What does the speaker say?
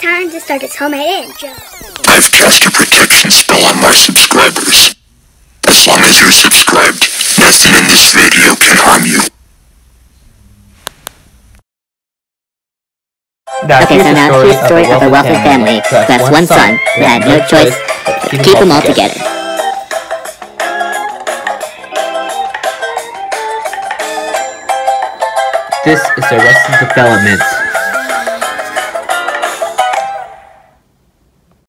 time to start its homemade intro. I've cast a protection spell on my subscribers. As long as you're subscribed, nothing in this video can harm you. Okay, so now here's the story of a wealthy family who has one son who had no choice but to keep them all together. This is Arrested Development.